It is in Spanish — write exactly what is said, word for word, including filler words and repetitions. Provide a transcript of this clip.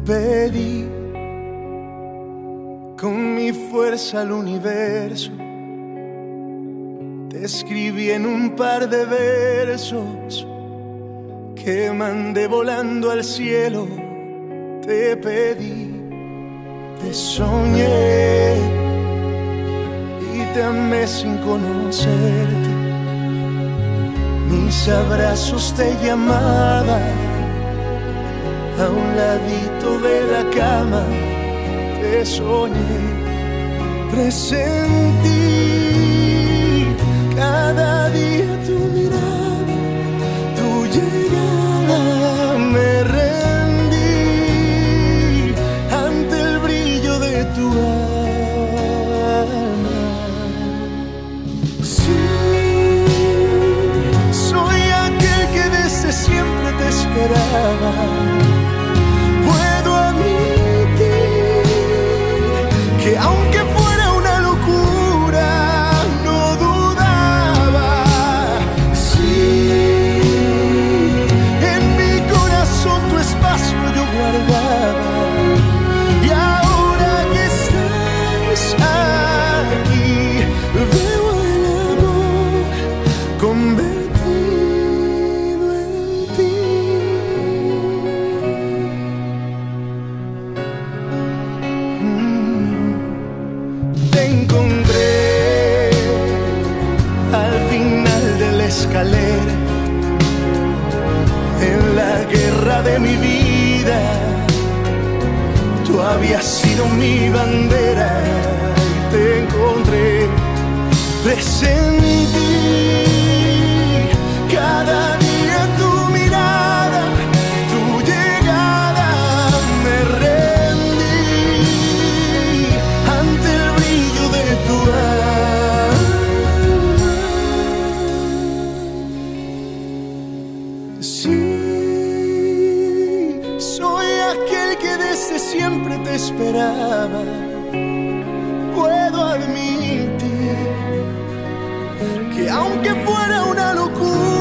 pedí con mi fuerza al universo. Te escribí en un par de versos que mandé volando al cielo. Te pedí, te soñé y te amé sin conocerte. Mis abrazos te llamaban a un ladito de la cama. Te soñé, presentí cada día tu mirada, tu llegada. Me rendí ante el brillo de tu alma. Sí, soy aquel que desde siempre te esperaba. Puedo admitir que aunque fuera una locura, no dudaba. Sí, en mi corazón tu espacio yo guardaba. Y ahora que estás aquí, veo el amor convertido en ti. Te encontré al final de la escalera, en la guerra de mi vida. Tú habías sido mi bandera y te encontré. Presentí cada día tu mirada, tu llegada. Me rendí ante el brillo de tu alma. Sí, soy aquel que desde siempre te esperaba. Puedo admitir que aunque fuera una locura,